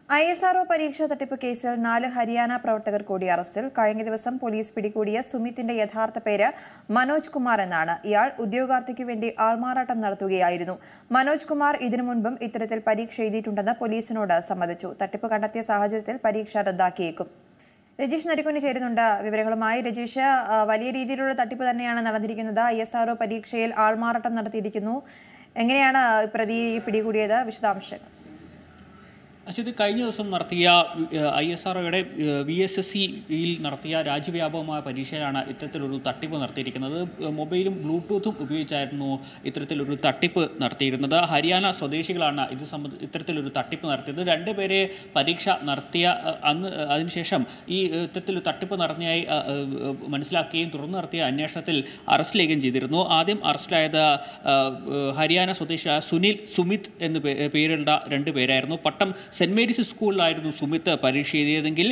ISRO പരീക്ഷാ തട്ടിപ്പ് കേസിൽ 4 ഹരിയാന പ്രവർത്തകർ കൂടി അറസ്റ്റിൽ. കഴിഞ്ഞ ദിവസം പോലീസ് പിടികൂടിയ സുമിത്തിന്റെ യഥാർത്ഥ പേര് മനോജ് കുമാർ എന്നാണ്. ഇയാൾ ഉദ്യോഗാർത്ഥിക്ക് വേണ്ടി ആൾമാറാട്ടം നടത്തുകയായിരുന്നു. മനോജ് കുമാർ ഇതിനു മുൻപും ഇത്തരത്തിൽ പരീക്ഷ എഴുതിയിട്ടുണ്ടെന്ന് പോലീസിനോട് സമ്മതിച്ചു. തട്ടിപ്പ് കണ്ടെത്തിയ സാഹചര്യത്തിൽ പരീക്ഷ റദ്ദാക്കിയേക്കും. രജീഷ് നരിക്കുനി ചേരുന്നുണ്ട് വിവരങ്ങളുമായി. രജീഷ്, വലിയ രീതിയിലുള്ള തട്ടിപ്പ് തന്നെയാണ് നടന്നിരിക്കുന്നത്. ISRO പരീക്ഷയിൽ ആൾമാറാട്ടം നടത്തിയിരിക്കുന്നു. എങ്ങനെയാണ് പ്രതിയെ പിടികൂടിയത്? വിശദാംശങ്ങൾ. അശ്വതി, കഴിഞ്ഞ ദിവസം നടത്തിയ ISROയുടെ VSSCയിൽ നടത്തിയ രാജ്യവ്യാപകമായ പരീക്ഷയിലാണ് ഇത്തരത്തിലൊരു തട്ടിപ്പ് നടത്തിയിരിക്കുന്നത്. മൊബൈലും ബ്ലൂടൂത്തും ഉപയോഗിച്ചായിരുന്നു ഇത്തരത്തിലൊരു തട്ടിപ്പ് നടത്തിയിരുന്നത്. ഹരിയാന സ്വദേശികളാണ് ഇത്തരത്തിലൊരു തട്ടിപ്പ് നടത്തിയത്. 2 പേരെ പരീക്ഷ നടത്തിയ അതിനുശേഷം ഈ ഇത്തരത്തിലൊരു തട്ടിപ്പ് നടത്തിയായി മനസ്സിലാക്കുകയും തുടർന്ന് നടത്തിയ അന്വേഷണത്തിൽ അറസ്റ്റിലേക്കും ചെയ്തിരുന്നു. ആദ്യം അറസ്റ്റിലായത് ഹരിയാന സ്വദേശിയായ സുമിത് എന്ന് പേരുള്ള 2 പേരായിരുന്നു. പട്ടം സെന്റ് മേരീസ് സ്കൂളിലായിരുന്നു സുമിത്ത് പരീക്ഷ എഴുതിയതെങ്കിൽ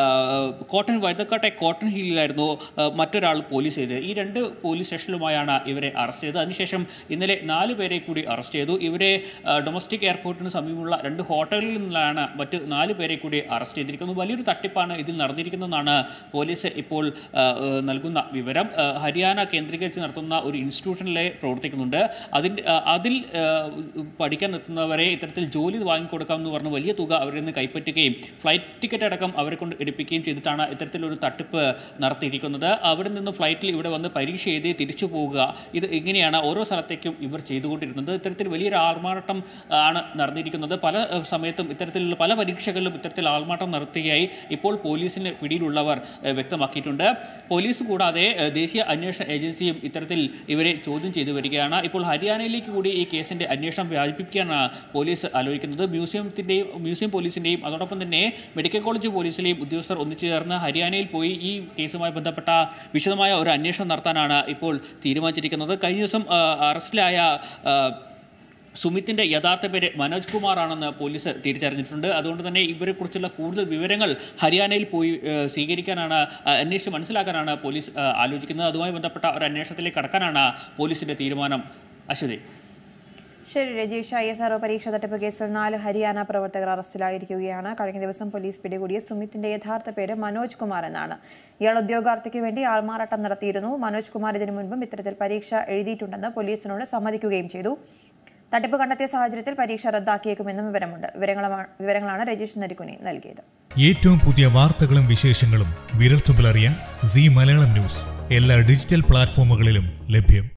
വൈദക്കാട്ടെ കോട്ടൺ ഹില്ലിലായിരുന്നു മറ്റൊരാൾ പോലീസ് ചെയ്തത്. ഈ 2 പോലീസ് സ്റ്റേഷനിലുമായാണ് ഇവരെ അറസ്റ്റ് ചെയ്തത്. അതിനുശേഷം ഇന്നലെ 4 പേരെ കൂടി അറസ്റ്റ് ചെയ്തു. ഇവരെ ഡൊമസ്റ്റിക് എയർപോർട്ടിന് സമീപമുള്ള 2 ഹോട്ടലിൽ നിന്നാണ് മറ്റ് 4 പേരെ കൂടി അറസ്റ്റ് ചെയ്തിരിക്കുന്നത്. വലിയൊരു തട്ടിപ്പാണ് ഇതിൽ നടന്നിരിക്കുന്നതെന്നാണ് പോലീസ് ഇപ്പോൾ നൽകുന്ന വിവരം. ഹരിയാന കേന്ദ്രീകരിച്ച് നടത്തുന്ന ഒരു ഇൻസ്റ്റിറ്റ്യൂഷനിലെ പ്രവർത്തിക്കുന്നുണ്ട്. അതിൽ പഠിക്കാൻ എത്തുന്നവരെ ഇത്തരത്തിൽ ജോലി വാങ്ങിക്കൊടുക്കാമെന്ന് പറഞ്ഞ് വലിയ തുക അവരിൽ നിന്ന് കൈപ്പറ്റുകയും ഫ്ലൈറ്റ് ടിക്കറ്റ് അടക്കം അവരെ കൊണ്ട് എടുപ്പിക്കുകയും ചെയ്തിട്ടാണ് ഇത്തരത്തിലൊരു തട്ടിപ്പ് നടത്തിയിരിക്കുന്നത്. അവിടെ നിന്ന് ഫ്ലൈറ്റിൽ ഇവിടെ വന്ന് പരീക്ഷ എഴുതി തിരിച്ചു പോവുക, ഇത് ഇങ്ങനെയാണ് ഓരോ സ്ഥലത്തേക്കും ഇവർ ചെയ്തുകൊണ്ടിരുന്നത്. ഇത്തരത്തിൽ വലിയൊരു ആൾമാറാട്ടം ആണ് നടന്നിരിക്കുന്നത്. പല സമയത്തും ഇത്തരത്തിലുള്ള പല പരീക്ഷകളിലും ഇത്തരത്തിൽ ആൾമാറാട്ടം നടത്തുകയായി ഇപ്പോൾ പോലീസിന് പിടിയിലുള്ളവർ വ്യക്തമാക്കിയിട്ടുണ്ട്. പോലീസ് കൂടാതെ ദേശീയ അന്വേഷണ ഏജൻസിയും ഇത്തരത്തിൽ ഇവരെ ചോദ്യം ചെയ്തു വരികയാണ്. ഇപ്പോൾ ഹരിയാനയിലേക്ക് കൂടി ഈ കേസിൻ്റെ അന്വേഷണം വ്യാപിപ്പിക്കാനാണ് പോലീസ് ആലോചിക്കുന്നത്. മ്യൂസിയം പോലീസിൻ്റെയും അതോടൊപ്പം തന്നെ മെഡിക്കൽ കോളേജ് പോലീസിലെയും ഉദ്യോഗസ്ഥർ ഒന്നിച്ചു ചേർന്ന് ഹരിയാനയിൽ പോയി ഈ കേസുമായി ബന്ധപ്പെട്ട വിശദമായ ഒരു അന്വേഷണം നടത്താനാണ് ഇപ്പോൾ തീരുമാനിച്ചിരിക്കുന്നത്. കഴിഞ്ഞ ദിവസം അറസ്റ്റിലായ സുമിത്തിൻ്റെ യഥാർത്ഥ പേര് മനോജ് കുമാർ ആണെന്ന് പോലീസ് തിരിച്ചറിഞ്ഞിട്ടുണ്ട്. അതുകൊണ്ട് തന്നെ ഇവരെക്കുറിച്ചുള്ള കൂടുതൽ വിവരങ്ങൾ ഹരിയാനയിൽ പോയി സ്വീകരിക്കാനാണ്, അന്വേഷിച്ച് മനസ്സിലാക്കാനാണ് പോലീസ് ആലോചിക്കുന്നത്. അതുമായി ബന്ധപ്പെട്ട ഒരു അന്വേഷണത്തിലേക്ക് കടക്കാനാണ് പോലീസിൻ്റെ തീരുമാനം. അശ്വതി. ശരി രജീഷ്, ISRO പരീക്ഷാ തട്ടിപ്പ് കേസിൽ 4 ഹരിയാന പ്രവർത്തകർ അറസ്റ്റിലായിരിക്കുകയാണ്. കഴിഞ്ഞ ദിവസം പോലീസ് പിടികൂടിയ സുമിത്തിന്റെ യഥാർത്ഥ പേര് മനോജ് കുമാർ എന്നാണ്. ഇയാൾ ഉദ്യോഗാർത്ഥിക്ക് വേണ്ടി ആൾമാറാട്ടം നടത്തിയിരുന്നു. മനോജ് കുമാർ ഇതിനു മുൻപും ഇത്തരത്തിൽ പരീക്ഷ എഴുതിയിട്ടുണ്ടെന്ന് പോലീസിനോട് സമ്മതിക്കുകയും ചെയ്തു. തട്ടിപ്പ് കണ്ടെത്തിയ സാഹചര്യത്തിൽ പരീക്ഷ റദ്ദാക്കിയേക്കുമെന്നും വിവരമുണ്ട്. വിവരങ്ങളാണ് രജീഷ് നരിക്കുനി നൽകിയത്. ഏറ്റവും പുതിയ വാർത്തകളും വിശേഷങ്ങളും വിരൽത്തുമ്പിലറിയാൻ സീ മലയാളം ന്യൂസ് എല്ലാ ഡിജിറ്റൽ പ്ലാറ്റ്ഫോമുകളിലും ലഭ്യം.